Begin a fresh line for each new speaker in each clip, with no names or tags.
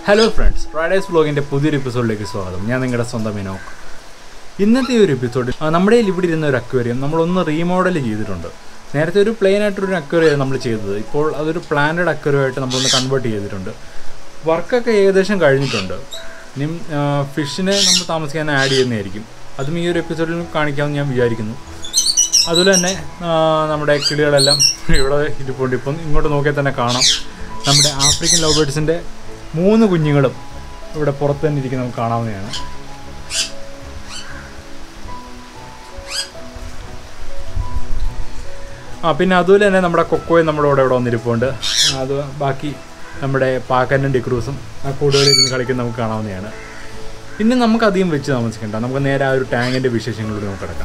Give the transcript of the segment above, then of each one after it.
Hello friends, Fridays വ്ലോഗിൻ്റെ പുതിയൊരു എപ്പിസോഡിലേക്ക് സ്വാഗതം. ഞാൻ നിങ്ങളുടെ സ്വന്തം വിനോക്. ഇന്നത്തെ ഒരു എപ്പിസോഡിൽ നമ്മുടെ ഇവിടെ ഇരുന്ന ഒരു അക്വേറിയം നമ്മളൊന്ന് റീമോഡൽ ചെയ്തിട്ടുണ്ട്. നേരത്തെ ഒരു പ്ലെയിൻ ആയിട്ടൊരു അക്വേറിയം നമ്മൾ ചെയ്തത്. ഇപ്പോൾ അതൊരു പ്ലാന്റഡ് അക്വേറിയമായിട്ട് നമ്മളൊന്ന് കൺവേർട്ട് ചെയ്തിട്ടുണ്ട്. വർക്കൊക്കെ ഏകദേശം കഴിഞ്ഞിട്ടുണ്ട്. ഇനി ഫിഷിനെ നമ്മൾ താമസിക്കാൻ ആഡ് ചെയ്യുന്നതായിരിക്കും. അതും ഈ ഒരു എപ്പിസോഡിൽ കാണിക്കാമെന്ന് ഞാൻ വിചാരിക്കുന്നു. അതുപോലെ തന്നെ നമ്മുടെ കിളികളെല്ലാം ഇവിടെ ഇരിപ്പുണ്ട്. ഇപ്പം ഇങ്ങോട്ട് നോക്കിയാൽ തന്നെ കാണാം നമ്മുടെ ആഫ്രിക്കൻ ലവ് ബേർഡ്സിൻ്റെ 3 കുഞ്ഞുങ്ങളും ഇവിടെ പുറത്ത് തന്നെ ഇരിക്കുന്ന നമുക്ക് കാണാവുന്നതാണ്. പിന്നെ അതുപോലെ തന്നെ നമ്മുടെ കൊക്കോയും നമ്മുടെ ഇവിടെ വന്നിരിപ്പുണ്ട്. അത് ബാക്കി നമ്മുടെ പാക്കനും ഡിക്രൂസും ആ കൂടുകളിൽ ഇരുന്ന് കളിക്കുന്ന നമുക്ക് കാണാവുന്നതാണ്. പിന്നെ നമുക്കധികം വെച്ച് താമസിക്കണ്ട, നമുക്ക് നേരെ ആ ഒരു ടാങ്കിൻ്റെ വിശേഷങ്ങളിലൂടെ നമുക്ക് കിടക്കാം.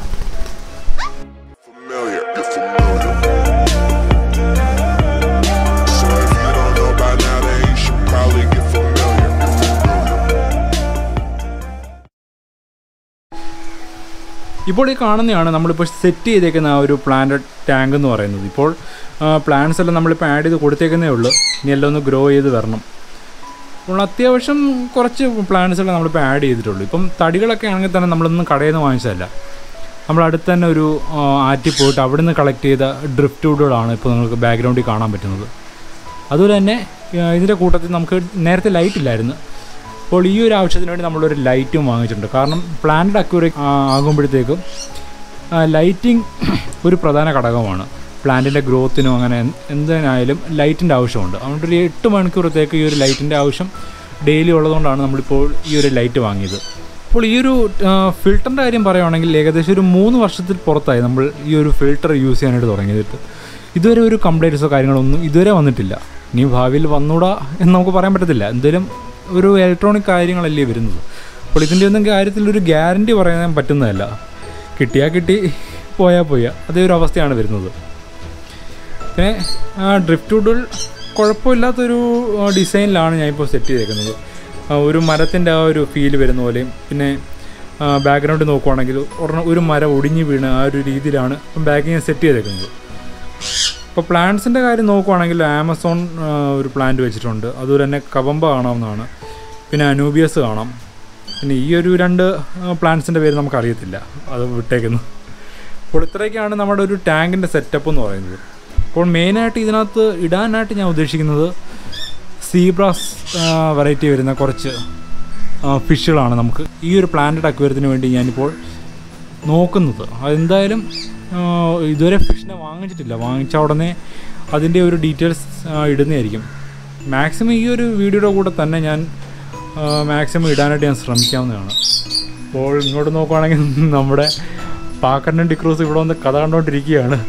ഇപ്പോൾ ഈ കാണുന്നതാണ് നമ്മളിപ്പോൾ സെറ്റ് ചെയ്തേക്കുന്ന ആ ഒരു പ്ലാന്റഡ് ടാങ്ക് എന്ന് പറയുന്നത്. ഇപ്പോൾ പ്ലാന്റ്സ് എല്ലാം നമ്മളിപ്പോൾ ആഡ് ചെയ്ത് കൊടുത്തേക്കുന്നേ ഉള്ളൂ. ഇനി എല്ലാം ഒന്ന് ഗ്രോ ചെയ്ത് വരണം. അപ്പോൾ അത്യാവശ്യം കുറച്ച് പ്ലാന്റ്സൊക്കെ നമ്മളിപ്പോൾ ആഡ് ചെയ്തിട്ടുള്ളൂ. ഇപ്പം തടികളൊക്കെ ആണെങ്കിൽ തന്നെ നമ്മളൊന്നും കടയിൽ നിന്ന് വാങ്ങിച്ചതല്ല. നമ്മളടുത്ത് തന്നെ ഒരു ആറ്റി പോയിട്ട് അവിടെ നിന്ന് കളക്ട് ചെയ്ത ഡ്രിഫ്റ്റ് വുഡുകളാണ് ഇപ്പോൾ നിങ്ങൾക്ക് ബാക്ക്ഗ്രൗണ്ടിൽ കാണാൻ പറ്റുന്നത്. അതുപോലെ തന്നെ ഇതിൻ്റെ കൂട്ടത്തിൽ നമുക്ക് നേരത്തെ ലൈറ്റ് ഇല്ലായിരുന്നു. അപ്പോൾ ഈ ഒരു ആവശ്യത്തിന് വേണ്ടി നമ്മളൊരു ലൈറ്റും വാങ്ങിച്ചിട്ടുണ്ട്. കാരണം പ്ലാന്റഡ് അക്വേറിയം ആകുമ്പോഴത്തേക്കും ലൈറ്റിംഗ് ഒരു പ്രധാന ഘടകമാണ്. പ്ലാന്റിൻ്റെ ഗ്രോത്തിനും അങ്ങനെ എന്തിനായാലും ലൈറ്റിൻ്റെ ആവശ്യമുണ്ട്. അതുകൊണ്ട് ഒരു 8 മണിക്കൂറത്തേക്ക് ഈ ഒരു ലൈറ്റിൻ്റെ ആവശ്യം ഡെയിലി ഉള്ളതുകൊണ്ടാണ് നമ്മളിപ്പോൾ ഈ ഒരു ലൈറ്റ് വാങ്ങിയത്. അപ്പോൾ ഈ ഒരു ഫിൽറ്ററിൻ്റെ കാര്യം പറയുകയാണെങ്കിൽ ഏകദേശം ഒരു 3 വർഷത്തിൽ പുറത്തായി നമ്മൾ ഈ ഒരു ഫിൽറ്റർ യൂസ് ചെയ്യാനായിട്ട് തുടങ്ങിയിട്ട്. ഇതുവരെ ഒരു കംപ്ലൈൻറ്റ്സോ കാര്യങ്ങളൊന്നും ഇതുവരെ വന്നിട്ടില്ല. ഇനി ഭാവിയിൽ വന്നൂടാ എന്ന് നമുക്ക് പറയാൻ പറ്റത്തില്ല. എന്തെങ്കിലും ഒരു ഇലക്ട്രോണിക് കാര്യങ്ങളല്ലേ വരുന്നത്. അപ്പോൾ ഇതിൻ്റെ ഒന്നും കാര്യത്തിലൊരു ഗ്യാരൻറ്റി പറയാൻ പറ്റുന്നതല്ല. കിട്ടിയാൽ കിട്ടി, പോയാൽ പോയാൽ അതേ ഒരു അവസ്ഥയാണ് വരുന്നത്. പിന്നെ ഡ്രിഫ്റ്റ് വുഡുകൾ കുഴപ്പമില്ലാത്തൊരു ഡിസൈനിലാണ് ഞാനിപ്പോൾ സെറ്റ് ചെയ്തേക്കുന്നത്. ഒരു മരത്തിൻ്റെ ആ ഒരു ഫീൽ വരുന്ന പോലെയും പിന്നെ ബാക്ക്ഗ്രൗണ്ട് നോക്കുവാണെങ്കിൽ ഒരു മരം ഒടിഞ്ഞ് വീണ് ആ ഒരു രീതിയിലാണ് ബാഗ് ഞാൻ സെറ്റ് ചെയ്തേക്കുന്നത്. ഇപ്പോൾ പ്ലാന്റ്സിൻ്റെ കാര്യം നോക്കുവാണെങ്കിൽ ആമസോൺ ഒരു പ്ലാന്റ് വെച്ചിട്ടുണ്ട്. അതുപോലെ തന്നെ കബമ്പ കാണാവുന്നതാണ്. പിന്നെ അനൂബിയസ് കാണാം. പിന്നെ ഈ ഒരു 2 പ്ലാന്റ്സിൻ്റെ പേര് നമുക്കറിയത്തില്ല, അത് വിട്ടേക്കുന്നു. അപ്പോൾ ഇത്രയൊക്കെയാണ് നമ്മുടെ ഒരു ടാങ്കിൻ്റെ സെറ്റപ്പ് എന്ന് പറയുന്നത്. അപ്പോൾ മെയിനായിട്ട് ഇതിനകത്ത് ഇടാനായിട്ട് ഞാൻ ഉദ്ദേശിക്കുന്നത് സീബ്രാസ് വെറൈറ്റി വരുന്ന കുറച്ച് ഫിഷുകളാണ് നമുക്ക് ഈ ഒരു പ്ലാന്റഡ് അക്വേറിയത്തിന് വേണ്ടി ഞാനിപ്പോൾ നോക്കുന്നത്. അതെന്തായാലും ഇതുവരെ ഫിഷിനെ വാങ്ങിച്ചിട്ടില്ല. വാങ്ങിച്ച ഉടനെ അതിൻ്റെ ഒരു ഡീറ്റെയിൽസ് ഇടുന്നതായിരിക്കും. മാക്സിമം ഈ ഒരു വീഡിയോയുടെ കൂടെ തന്നെ ഞാൻ മാക്സിമം ഇടാനായിട്ട് ഞാൻ ശ്രമിക്കാവുന്നതാണ്. അപ്പോൾ ഇങ്ങോട്ട് നോക്കുകയാണെങ്കിൽ നമ്മുടെ പാക്കനും ഡിക്രൂസ് ഇവിടെ വന്ന് കഥ കണ്ടുകൊണ്ടിരിക്കുകയാണ്.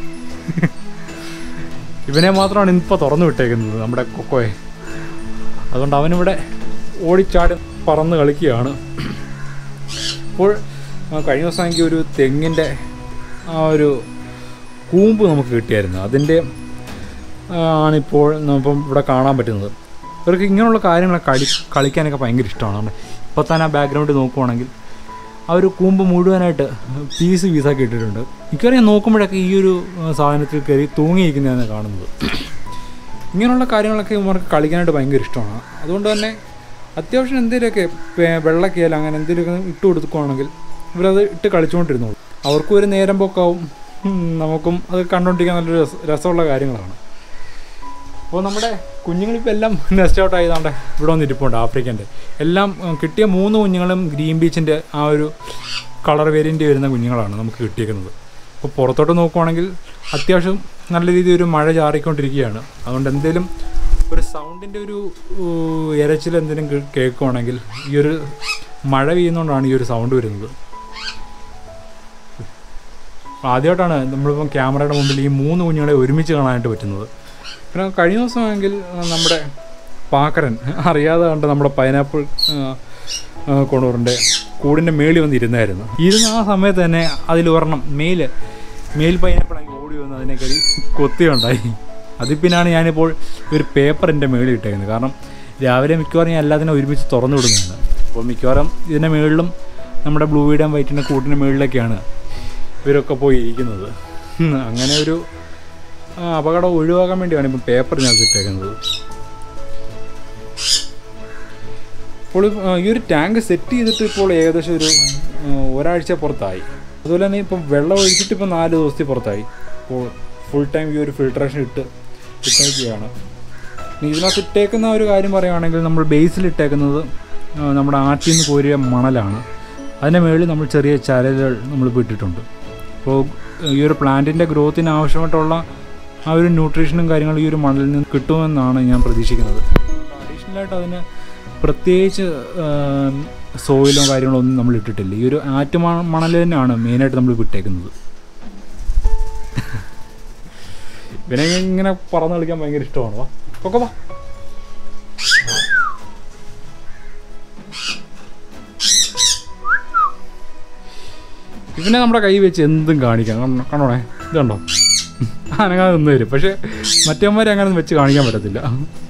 ഇവനെ മാത്രമാണ് ഇപ്പോൾ തുറന്നു വിട്ടേക്കുന്നത്, നമ്മുടെ കൊക്കോയെ. അതുകൊണ്ട് അവനിവിടെ ഓടിച്ചാടി പറന്ന് കളിക്കുകയാണ്. അപ്പോൾ കഴിഞ്ഞ ദിവസം എനിക്ക് ഒരു തെങ്ങിൻ്റെ ആ ഒരു കൂമ്പ് നമുക്ക് കിട്ടിയായിരുന്നു. അതിൻ്റെ ആണിപ്പോൾ ഇപ്പം ഇവിടെ കാണാൻ പറ്റുന്നത്. ഇവർക്ക് ഇങ്ങനെയുള്ള കാര്യങ്ങളൊക്കെ കളിക്കാനൊക്കെ ഭയങ്കര ഇഷ്ടമാണ്. ഇപ്പോൾ തന്നെ ആ ബാക്ക്ഗ്രൗണ്ട് നോക്കുവാണെങ്കിൽ ആ ഒരു കൂമ്പ് മുഴുവനായിട്ട് പീസാക്കി ഇട്ടിട്ടുണ്ട്. മിക്കവാറും നോക്കുമ്പോഴൊക്കെ ഈ ഒരു സാധനത്തിൽ കയറി തൂങ്ങിയിരിക്കുന്നതാണ് കാണുന്നത്. ഇങ്ങനെയുള്ള കാര്യങ്ങളൊക്കെ ഇവർക്ക് കളിക്കാനായിട്ട് ഭയങ്കര ഇഷ്ടമാണ്. അതുകൊണ്ട് തന്നെ അത്യാവശ്യം എന്തെങ്കിലുമൊക്കെ വെള്ളക്കയില അങ്ങനെ എന്തെങ്കിലുമൊക്കെ ഇട്ട് കൊടുക്കുകയാണെങ്കിൽ ഇവരത് ഇട്ട് കളിച്ചുകൊണ്ടിരുന്നോളൂ. അവർക്കും ഒരു നേരം പോക്കാവും, നമുക്കും അത് കണ്ടുകൊണ്ടിരിക്കാൻ നല്ലൊരു രസമുള്ള കാര്യങ്ങളാണ്. അപ്പോൾ നമ്മുടെ കുഞ്ഞുങ്ങളിപ്പോൾ എല്ലാം നെസ്റ്റ് ഔട്ട് ആയതുകൊണ്ട് ഇവിടെ വന്നിരിപ്പുണ്ട്. ആഫ്രിക്കൻ്റെ എല്ലാം കിട്ടിയ 3 കുഞ്ഞുങ്ങളും ഗ്രീൻ ബീച്ചിൻ്റെ ആ ഒരു കളർ വേരിയൻ്റ് വരുന്ന കുഞ്ഞുങ്ങളാണ് നമുക്ക് കിട്ടിയിരിക്കുന്നത്. അപ്പോൾ പുറത്തോട്ട് നോക്കുവാണെങ്കിൽ അത്യാവശ്യം നല്ല രീതിയിൽ ഒരു മഴ ചാറിക്കൊണ്ടിരിക്കുകയാണ്. അതുകൊണ്ട് എന്തെങ്കിലും ഒരു സൗണ്ടിൻ്റെ ഒരു ഇരച്ചിൽ എന്തെങ്കിലും കേൾക്കുവാണെങ്കിൽ ഈ ഒരു മഴ പെയ്യുന്നതുകൊണ്ടാണ് ഈ ഒരു സൗണ്ട് വരുന്നത്. ആദ്യമായിട്ടാണ് നമ്മളിപ്പം ക്യാമറയുടെ മുമ്പിൽ ഈ 3 കുഞ്ഞുങ്ങളെ ഒരുമിച്ച് കാണാനായിട്ട് പറ്റുന്നത്. പിന്നെ കഴിഞ്ഞ ദിവസമെങ്കിൽ നമ്മുടെ പാക്കരൻ അറിയാതെ കണ്ട് നമ്മുടെ പൈനാപ്പിൾ കൊണൂറിൻ്റെ കൂടിൻ്റെ മേളിൽ വന്നിരുന്നായിരുന്നു. ആ സമയത്ത് തന്നെ അതിലൊരെണ്ണം മെയിൽ പൈനാപ്പിൾ ആക്കി ഓടി വന്ന് അതിനെ കയറി കൊത്തിയുണ്ടായി. അതിൽ പിന്നാണ് ഞാനിപ്പോൾ ഒരു പേപ്പറിൻ്റെ മേളിൽ ഇട്ടേക്കുന്നത്. കാരണം രാവിലെ മിക്കവാറും ഞാൻ എല്ലാത്തിനും ഒരുമിച്ച് തുറന്നു വിടുന്നതാണ്. അപ്പോൾ മിക്കവാറും ഇതിൻ്റെ മേളിലും നമ്മുടെ ബ്ലൂ വീഡ് ആൻഡ് വൈറ്റിൻ്റെ കൂട്ടിൻ്റെ മേളിലൊക്കെയാണ് ഇവരൊക്കെ പോയി ഇരിക്കുന്നത്. അങ്ങനെ ഒരു അപകടം ഒഴിവാക്കാൻ വേണ്ടിയാണ് ഇപ്പം പേപ്പർ ഞാൻ ഇട്ടേക്കുന്നത്. ഇപ്പോൾ ഈ ഒരു ടാങ്ക് സെറ്റ് ചെയ്തിട്ട് ഇപ്പോൾ ഏകദേശം ഒരു ഒരാഴ്ച പുറത്തായി. അതുപോലെ തന്നെ ഇപ്പം വെള്ളം ഒഴിച്ചിട്ട് ഇപ്പോൾ 4 ദിവസത്തിൽ പുറത്തായി. ഇപ്പോൾ ഫുൾ ടൈം ഈ ഒരു ഫിൽട്രേഷൻ ഇട്ടേക്കുകയാണ്. ഇനി ഇതിനകത്ത് ഇട്ടേക്കുന്ന ഒരു കാര്യം പറയുകയാണെങ്കിൽ നമ്മൾ ബേസിൽ ഇട്ടേക്കുന്നത് നമ്മുടെ ആറ്റിൽ നിന്ന് കോരിയ മണലാണ്. അതിൻ്റെ മുകളിൽ നമ്മൾ ചെറിയ ചരലുകൾ നമ്മളിപ്പോൾ ഇട്ടിട്ടുണ്ട്. അപ്പോൾ ഈ ഒരു പ്ലാന്റിൻ്റെ ഗ്രോത്തിന് ആവശ്യമായിട്ടുള്ള ആ ഒരു ന്യൂട്രീഷനും കാര്യങ്ങളും ഈ ഒരു മണലിൽ നിന്ന് കിട്ടുമെന്നാണ് ഞാൻ പ്രതീക്ഷിക്കുന്നത്. അഡീഷണലായിട്ട് അതിന് പ്രത്യേകിച്ച് സോയിലോ കാര്യങ്ങളോ ഒന്നും നമ്മൾ ഇട്ടിട്ടില്ല. ഈ ഒരു മണൽ തന്നെയാണ് മെയിനായിട്ട് നമ്മൾ വിട്ടേക്കുന്നത്. ഇവനെ ഇങ്ങനെ പറന്ന് കളിക്കാൻ ഭയങ്കര ഇഷ്ടമാണ്. വാ ഒക്കെ വാ. ഇവനെ നമ്മുടെ കൈ വെച്ച് എന്തും കാണിക്കാം. കണ്ടോണേ, ഇത് കണ്ടോ, അനങ്ങാതെ നിന്ന് വരും. പക്ഷെ മറ്റവന്മാരെ അങ്ങനെ വെച്ച് കാണിക്കാൻ പറ്റത്തില്ല.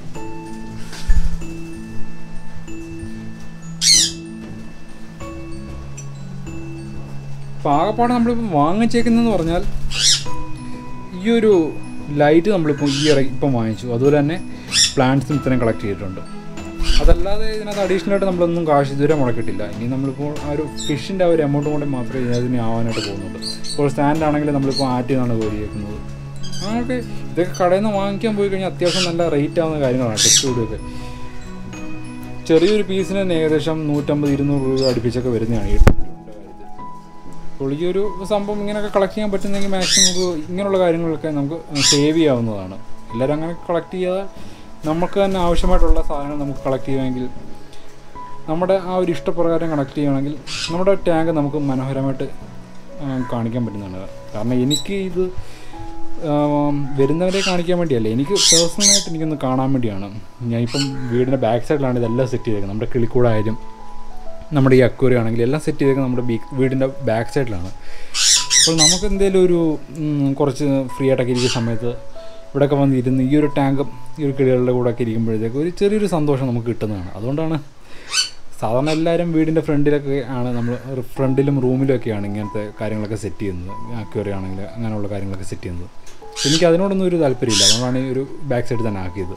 അപ്പോൾ ആകെപ്പാടെ നമ്മളിപ്പോൾ വാങ്ങിച്ചേക്കുന്നതെന്ന് പറഞ്ഞാൽ ഈ ഒരു ലൈറ്റ് നമ്മളിപ്പോൾ ഇപ്പം വാങ്ങിച്ചു. അതുപോലെ തന്നെ പ്ലാന്റ്സും ഇത്രയും കളക്ട് ചെയ്തിട്ടുണ്ട്. അതല്ലാതെ ഇതിനകത്ത് അഡീഷണലായിട്ട് നമ്മളൊന്നും കാശ് ഇതുവരെ മുടക്കിയിട്ടില്ല. ഇനി നമ്മളിപ്പോൾ ആ ഒരു ഫിഷിൻ്റെ ആ ഒരു എമൗണ്ട് കൊണ്ട് മാത്രമേ ഇതിന് ആവാനായിട്ട് പോകുന്നുള്ളൂ. ഇപ്പോൾ സ്റ്റാൻഡ് ആണെങ്കിൽ നമ്മളിപ്പോൾ ആറ്റിൽ നിന്നാണ് കോരിയേക്കുന്നത്. അങ്ങനെയൊക്കെ ഇതൊക്കെ കടയിൽ നിന്ന് വാങ്ങിക്കാൻ പോയി കഴിഞ്ഞാൽ അത്യാവശ്യം നല്ല റേറ്റ് ആവുന്ന കാര്യങ്ങളാണ്. ടെസ്റ്റ് കൂടിയൊക്കെ ചെറിയൊരു പീസിന് തന്നെ ഏകദേശം 150-200 രൂപ അടുപ്പിച്ചൊക്കെ വരുന്നതാണ് ഈ ടെസ്റ്റിൻ്റെ കാര്യത്തിൽ. അപ്പോൾ ഈ ഒരു സംഭവം ഇങ്ങനെയൊക്കെ കളക്ട് ചെയ്യാൻ പറ്റുന്നെങ്കിൽ മാക്സിമം നമുക്ക് ഇങ്ങനെയുള്ള കാര്യങ്ങളൊക്കെ നമുക്ക് സേവ് ചെയ്യാവുന്നതാണ്. എല്ലാവരും അങ്ങനെ കളക്ട് ചെയ്യാതെ നമുക്ക് തന്നെ ആവശ്യമായിട്ടുള്ള സാധനങ്ങൾ നമുക്ക് കളക്ട് ചെയ്യുമെങ്കിൽ, നമ്മുടെ ആ ഒരു ഇഷ്ടപ്രകാരം കളക്ട് ചെയ്യുകയാണെങ്കിൽ നമ്മുടെ ടാങ്ക് നമുക്ക് മനോഹരമായിട്ട് കാണിക്കാൻ പറ്റുന്നതാണ്. കാരണം എനിക്ക് ഇത് വരുന്നവരെ കാണിക്കാൻ വേണ്ടിയല്ല, എനിക്ക് പേഴ്സണലായിട്ട് എനിക്കൊന്ന് കാണാൻ വേണ്ടിയാണ്. ഞാനിപ്പം വീടിൻ്റെ ബാക്ക് സൈഡിലാണ് ഇതെല്ലാം സെറ്റ് ചെയ്തേക്കുന്നത്. നമ്മുടെ കിളിക്കൂടായാലും നമ്മുടെ ഈ അക്വേറിയം ആണെങ്കിലും എല്ലാം സെറ്റ് ചെയ്തേക്കുന്നത് നമ്മുടെ വീടിൻ്റെ ബാക്ക് സൈഡിലാണ്. അപ്പോൾ നമുക്ക് എന്തെങ്കിലും ഒരു കുറച്ച് ഫ്രീ ആയിട്ടൊക്കെ ഇരിക്കുന്ന സമയത്ത് ഇവിടെയൊക്കെ വന്നിരുന്ന് ഈ ഒരു ടാങ്ക് ഈ ഒരു കിളികളുടെ കൂടെയൊക്കെ ഇരിക്കുമ്പോഴത്തേക്ക് ഒരു ചെറിയൊരു സന്തോഷം നമുക്ക് കിട്ടുന്നതാണ്. അതുകൊണ്ടാണ് സാധാരണ എല്ലാവരും വീടിൻ്റെ ഫ്രണ്ടിലൊക്കെ ആണ്, നമ്മൾ ഫ്രണ്ടിലും റൂമിലൊക്കെയാണ് ഇങ്ങനത്തെ കാര്യങ്ങളൊക്കെ സെറ്റ് ചെയ്യുന്നത്. അക്വേറിയം ആണെങ്കിൽ അങ്ങനെയുള്ള കാര്യങ്ങളൊക്കെ സെറ്റ് ചെയ്യുന്നത്. എനിക്ക് അതിനോടൊന്നും ഒരു താല്പര്യമില്ല. അതുകൊണ്ടാണ് ഈ ഒരു ബാക്ക് സൈഡ് തന്നെ ആക്കിയത്.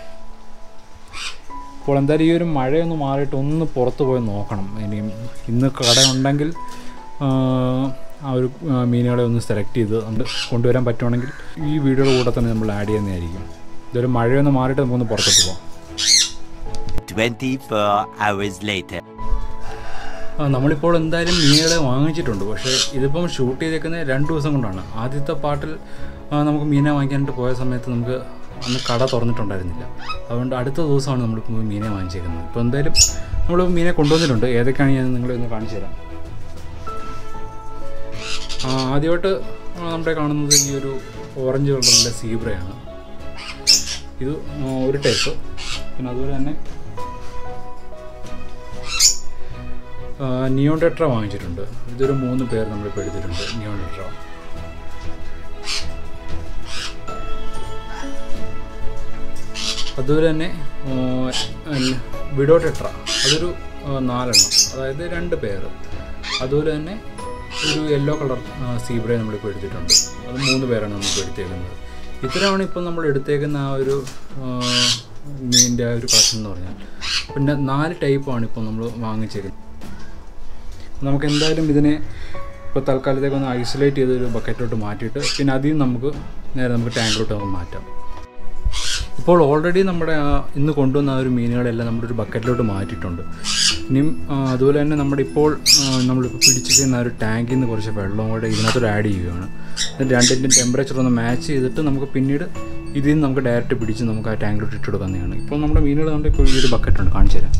അപ്പോൾ എന്തായാലും ഈ ഒരു മഴയൊന്ന് മാറിയിട്ട് ഒന്ന് പുറത്ത് പോയി നോക്കണം. ഇനിയും ഇന്ന് കട ഉണ്ടെങ്കിൽ ആ ഒരു മീനുകളെ ഒന്ന് സെലക്ട് ചെയ്ത് നമ്മൾ കൊണ്ടുവരാൻ പറ്റുവാണെങ്കിൽ ഈ വീഡിയോയുടെ കൂടെ തന്നെ നമ്മൾ ആഡ് ചെയ്യുന്നതായിരിക്കും. ഇതൊരു മഴയൊന്ന് മാറിയിട്ട് നമുക്കൊന്ന് പുറത്തോട്ട് പോകാം.
24 hours later.
നമ്മളിപ്പോൾ എന്തായാലും മീനുകളെ വാങ്ങിച്ചിട്ടുണ്ട്. പക്ഷേ ഇതിപ്പം ഷൂട്ട് ചെയ്തേക്കുന്നത് 2 ദിവസം കൊണ്ടാണ്. ആദ്യത്തെ പാർട്ടിൽ നമുക്ക് മീനെ വാങ്ങിക്കാനായിട്ട് പോയ സമയത്ത് നമുക്ക് അന്ന് കട തുറന്നിട്ടുണ്ടായിരുന്നില്ല. അതുകൊണ്ട് അടുത്ത ദിവസമാണ് നമ്മളിപ്പോൾ മീനെ വാങ്ങിച്ചേക്കുന്നത്. ഇപ്പോൾ എന്തായാലും നമ്മൾ മീനെ കൊണ്ടുവന്നിട്ടുണ്ട്. ഏതൊക്കെയാണ് ഞാൻ നിങ്ങളെ ഒന്ന് കാണിച്ചു തരാം. ആദ്യമായിട്ട് നമ്മുടെ കാണുന്നത് ഈ ഒരു ഓറഞ്ച് കളറിലെ സീബ്രയാണ്. ഇത് ഒരു ടൈപ്പ്. പിന്നെ അതുപോലെ തന്നെ നിയോൺ ടെട്ര വാങ്ങിച്ചിട്ടുണ്ട്. ഇതൊരു 3 പേർ നമ്മളിപ്പോൾ എടുത്തിട്ടുണ്ട്. Neon tetra. അതുപോലെ തന്നെ വിഡോ ടെട്ര, അതൊരു 4 എണ്ണം, അതായത് 2 പേർ. അതുപോലെ തന്നെ ഒരു യെല്ലോ കളർ സീബ്രയെ നമ്മളിപ്പോൾ എടുത്തിട്ടുണ്ട്. അത് 3 പേരാണ് നമ്മളിപ്പോൾ എടുത്തേക്കുന്നത്. ഇത്രയാണ് ഇപ്പം നമ്മൾ എടുത്തേക്കുന്ന ആ ഒരു മീനിൻ്റെ ആ ഒരു കളക്ഷൻ എന്ന് പറഞ്ഞാൽ. പിന്നെ 4 ടൈപ്പാണ് ഇപ്പോൾ നമ്മൾ വാങ്ങിച്ചേക്കുന്നത്. നമുക്ക് എന്തായാലും ഇതിനെ ഇപ്പോൾ തൽക്കാലത്തേക്കൊന്ന് ഐസൊലേറ്റ് ചെയ്തൊരു ബക്കറ്റിലോട്ട് മാറ്റിയിട്ട് പിന്നെ അതിൽ നമുക്ക് നേരെ നമുക്ക് ടാങ്കിലോട്ട് നമുക്ക് മാറ്റാം. ഇപ്പോൾ ഓൾറെഡി നമ്മുടെ ഇന്ന് കൊണ്ടുവന്ന ആ ഒരു മീനുകളെല്ലാം നമ്മുടെ ഒരു ബക്കറ്റിലോട്ട് മാറ്റിയിട്ടുണ്ട്. ഇനിയും അതുപോലെ തന്നെ നമ്മളിപ്പോൾ പിടിച്ചിരിക്കുന്ന ആ ഒരു ടാങ്കിൽ നിന്ന് കുറച്ച് വെള്ളം കൂടെ ഇതിനകത്തോട് ആഡ് ചെയ്യുകയാണ്. എന്നിട്ട് രണ്ടിൻ്റെയും ടെമ്പറേച്ചർ ഒന്ന് മാച്ച് ചെയ്തിട്ട് നമുക്ക് പിന്നീട് ഇതിൽ നിന്ന് നമുക്ക് ഡയറക്റ്റ് പിടിച്ച് നമുക്ക് ആ ടാങ്കിലോട്ട് ഇട്ട് കൊടുക്കുന്നതാണ്. ഇപ്പോൾ നമ്മുടെ മീനുകൾ കൊണ്ട് ഇപ്പോൾ ഈ ഒരു ബക്കറ്റുണ്ട്, കാണിച്ചു തരാം.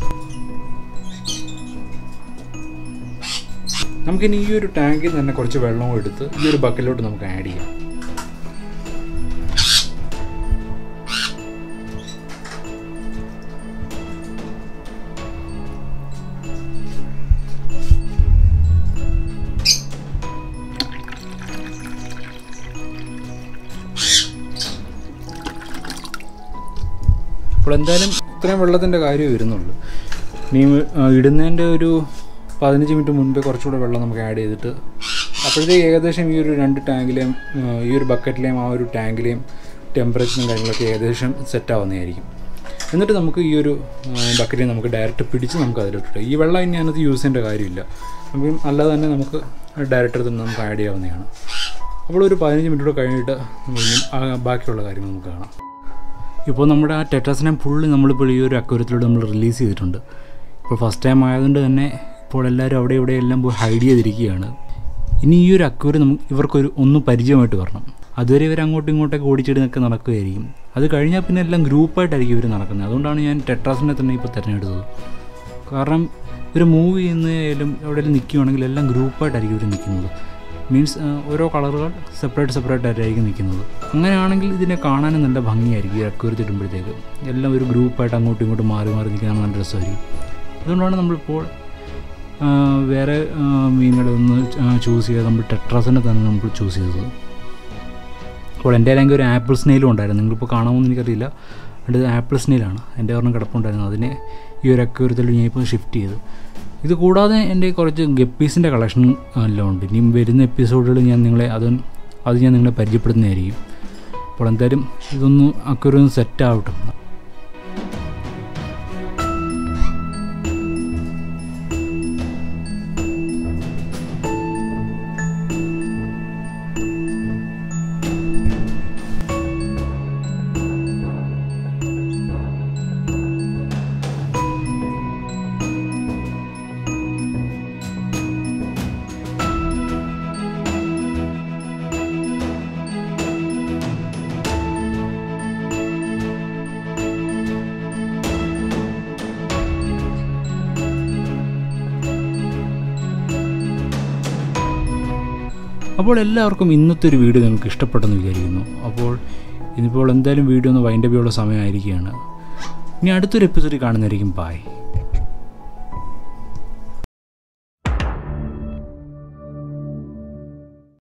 നമുക്കിനി ഈ ഒരു ടാങ്കിൽ നിന്ന് തന്നെ കുറച്ച് വെള്ളം എടുത്ത് ഈ ഒരു ബക്കറ്റിലോട്ട് നമുക്ക് ആഡ് ചെയ്യാം. അപ്പോൾ എന്തായാലും ഇത്രയും വെള്ളത്തിൻ്റെ കാര്യമേ വരുന്നുള്ളൂ. നീ ഇടുന്നതിൻ്റെ ഒരു 15 മിനിറ്റ് മുൻപേ കുറച്ചുകൂടെ വെള്ളം നമുക്ക് ആഡ് ചെയ്തിട്ട് അപ്പോഴത്തേക്ക് ഏകദേശം ഈ ഒരു 2 ടാങ്കിലെയും ഈ ഒരു ബക്കറ്റിലെയും ആ ഒരു ടാങ്കിലെയും ടെമ്പറേച്ചറും കാര്യങ്ങളൊക്കെ ഏകദേശം സെറ്റാവുന്നതായിരിക്കും. എന്നിട്ട് നമുക്ക് ഈ ഒരു ബക്കറ്റിൽ നമുക്ക് ഡയറക്റ്റ് പിടിച്ച് നമുക്ക് അതിലിട്ടിട്ട് ഈ വെള്ളം ഇനി അതിനകത്ത് യൂസ് ചെയ്യേണ്ട കാര്യമില്ല. നമുക്ക് അല്ലാതെ തന്നെ നമുക്ക് ഡയറക്റ്റ് എടുത്ത് നമുക്ക് ആഡ് ചെയ്യാവുന്നതാണ്. അപ്പോൾ ഒരു 15 മിനിറ്റ് കഴിഞ്ഞിട്ട് നമുക്ക് ബാക്കിയുള്ള കാര്യങ്ങൾ നമുക്ക് കാണാം. ഇപ്പോൾ നമ്മുടെ ആ ടെട്രാസിനെ ഫുള്ള് നമ്മളിപ്പോൾ ഈ ഒരു അക്വേറിയത്തിലൂടെ നമ്മൾ റിലീസ് ചെയ്തിട്ടുണ്ട്. ഇപ്പോൾ ഫസ്റ്റ് ടൈം ആയതുകൊണ്ട് തന്നെ ഇപ്പോൾ എല്ലാവരും അവിടെ ഇവിടെ എല്ലാം പോയി ഹൈഡ് ചെയ്തിരിക്കുകയാണ്. ഇനി ഈ ഒരു അക്വേറിയം ഇവർക്കൊരു ഒന്ന് പരിചയമായിട്ട് വരണം. അതുവരെ ഇവർ അങ്ങോട്ടും ഇങ്ങോട്ടൊക്കെ ഓടിച്ചിടുന്നൊക്കെ നടക്കുകയായിരിക്കും. അത് കഴിഞ്ഞാൽ പിന്നെ എല്ലാം ഗ്രൂപ്പായിട്ടായിരിക്കും ഇവർ നടക്കുന്നത്. അതുകൊണ്ടാണ് ഞാൻ ടെട്രാസിനെ തന്നെ ഇപ്പോൾ തിരഞ്ഞെടുത്തത്. കാരണം ഇവർ മൂവ് ചെയ്യുന്നതിലും എവിടെയെങ്കിലും നിൽക്കുകയാണെങ്കിൽ എല്ലാം ഗ്രൂപ്പായിട്ടായിരിക്കും ഇവർ നിൽക്കുന്നത്. മീൻസ് ഓരോ കളറുകൾ സെപ്പറേറ്റ് ആയിട്ടായിരിക്കും നിൽക്കുന്നത്. അങ്ങനെയാണെങ്കിൽ ഇതിനെ കാണാനും നല്ല ഭംഗിയായിരിക്കും. ഈ അക്വേറിയത്തിൽ ഇടുമ്പോഴത്തേക്ക് എല്ലാം ഒരു ഗ്രൂപ്പായിട്ട് അങ്ങോട്ടും ഇങ്ങോട്ടും മാറി നിൽക്കാൻ നല്ല രസമായിരിക്കും. അതുകൊണ്ടാണ് നമ്മളിപ്പോൾ വേറെ മീനുകളൊന്ന് ചൂസ് ചെയ്ത് നമ്മൾ ടെട്രാസിനെ തന്നെ നമ്മൾ ചൂസ് ചെയ്തത്. അപ്പോൾ എൻ്റെ അല്ലെങ്കിൽ ഒരു ആപ്പിൾ സ്നെയിലും ഉണ്ടായിരുന്നു. നിങ്ങളിപ്പോൾ കാണാമെന്ന് എനിക്കറിയില്ല. അത് ആപ്പിൾ സ്നെയിലാണ്. എൻ്റെ ഒരെണ്ണം കിടപ്പുണ്ടായിരുന്നു. അതിനെ ഈ ഒരു അക്വേറിയത്തിൽ ഞാൻ ഇപ്പോൾ ഷിഫ്റ്റ് ചെയ്തു. ഇത് കൂടാതെ എൻ്റെ കുറച്ച് ഗപ്പീസിൻ്റെ കളക്ഷൻ എല്ലാം ഉണ്ട്. ഇനിയും വരുന്ന എപ്പിസോഡുകളിൽ ഞാൻ നിങ്ങളെ പരിചയപ്പെടുന്നതായിരിക്കും. അപ്പോൾ എന്തായാലും ഇതൊന്ന് അക്വേറിയം സെറ്റ് ആവട്ടെ. അപ്പോൾ എല്ലാവർക്കും ഇന്നത്തെ ഒരു വീഡിയോ നിങ്ങൾക്ക് ഇഷ്ടപ്പെട്ടെന്ന് വിചാരിക്കുന്നു. അപ്പോൾ ഇനിയിപ്പോൾ എന്തായാലും വീഡിയോ ഒന്ന് വൈൻഡപ്പ് ചെയ്യാനുള്ള സമയമായിരിക്കുകയാണ്. ഇനി അടുത്തൊരു എപ്പിസോഡിൽ കാണുന്നതായിരിക്കും. ബൈ.